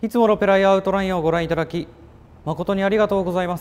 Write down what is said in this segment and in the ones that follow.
いつもロペライアウトラインをご覧いただき誠にありがとうございます。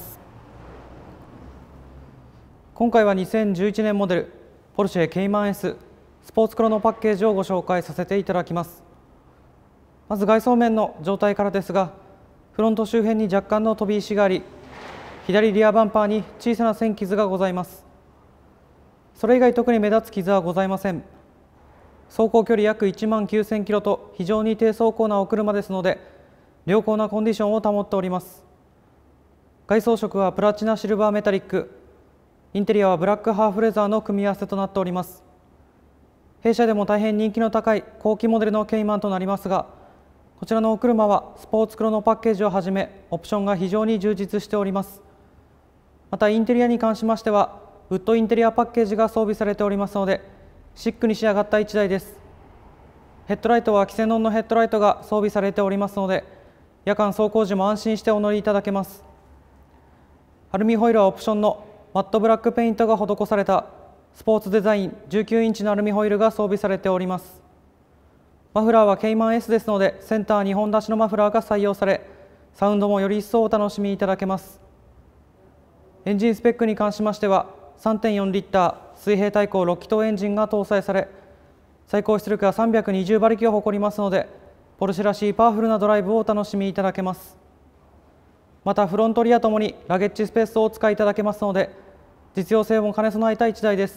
今回は2011年モデルポルシェケイマン S スポーツクロノパッケージをご紹介させていただきます。まず外装面の状態からですが、フロント周辺に若干の飛び石があり、左リアバンパーに小さな線傷がございます。それ以外特に目立つ傷はございません。走行距離約1万9000キロと非常に低走行なお車ですので、良好なコンディションを保っております。外装色はプラチナシルバーメタリック、インテリアはブラックハーフレザーの組み合わせとなっております。弊社でも大変人気の高い後期モデルのケイマンとなりますが、こちらのお車はスポーツクロノパッケージをはじめオプションが非常に充実しております。またインテリアに関しましてはウッドインテリアパッケージが装備されておりますので、シックに仕上がった1台です。ヘッドライトはキセノンのヘッドライトが装備されておりますので、夜間走行時も安心してお乗りいただけます。アルミホイルはオプションのマットブラックペイントが施されたスポーツデザイン19インチのアルミホイルが装備されております。マフラーはケイマン S ですので、センター2本出しのマフラーが採用され、サウンドもより一層お楽しみいただけます。エンジンスペックに関しましては 3.4 リッター水平対向6気筒エンジンが搭載され、最高出力は320馬力を誇りますので、ポルシェらしいパワフルなドライブをお楽しみいただけます。またフロントリアともにラゲッジスペースをお使いいただけますので、実用性も兼ね備えた1台です。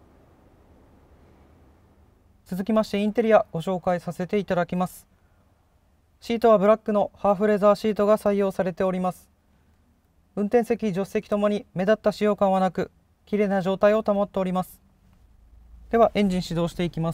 続きましてインテリアご紹介させていただきます。シートはブラックのハーフレザーシートが採用されております。運転席助手席ともに目立った使用感はなく、綺麗な状態を保っております。ではエンジン始動していきます。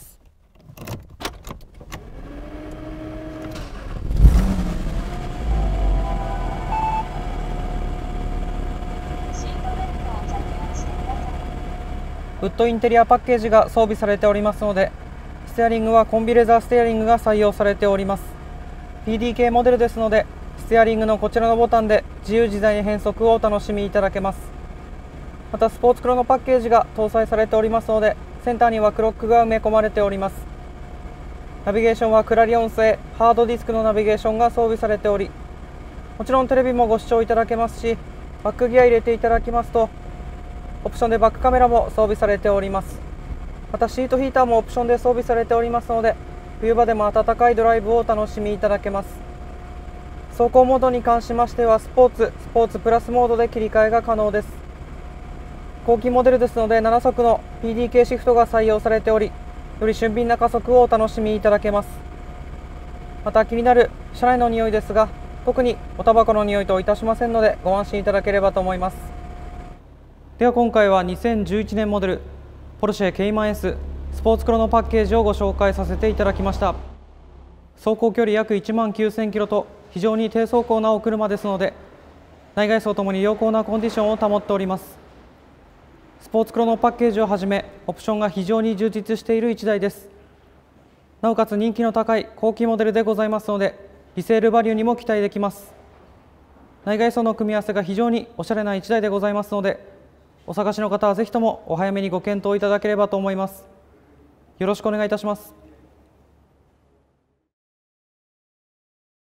ウッドインテリアパッケージが装備されておりますので、ステアリングはコンビレザーステアリングが採用されております。 PDK モデルですので、ステアリングのこちらのボタンで自由自在に変速をお楽しみいただけます。またスポーツクロノパッケージが搭載されておりますので、センターにはクロックが埋め込まれております。ナビゲーションはクラリオン製ハードディスクのナビゲーションが装備されており、もちろんテレビもご視聴いただけますし、バックギア入れていただきますとオプションでバックカメラも装備されております。またシートヒーターもオプションで装備されておりますので、冬場でも暖かいドライブをお楽しみいただけます。走行モードに関しましてはスポーツプラスモードで切り替えが可能です。後期モデルですので7速の PDK シフトが採用されており、より俊敏な加速をお楽しみいただけます。また気になる車内の匂いですが、特におタバコの匂いといたしませんのでご安心いただければと思います。では今回は2011年モデルポルシェケイマン S スポーツクロノパッケージをご紹介させていただきました。走行距離約1万9000キロと非常に低走行なお車ですので、内外装ともに良好なコンディションを保っております。スポーツクロノパッケージをはじめオプションが非常に充実している1台です。なおかつ人気の高い後期モデルでございますので、リセールバリューにも期待できます。内外装の組み合わせが非常におしゃれな1台でございますので、お探しの方はぜひともお早めにご検討いただければと思います。よろしくお願いいたします。